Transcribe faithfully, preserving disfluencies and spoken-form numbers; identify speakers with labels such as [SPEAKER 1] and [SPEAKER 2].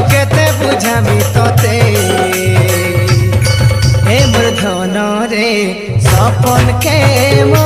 [SPEAKER 1] केते बुझामी तोते हे मोर धन रे सपन के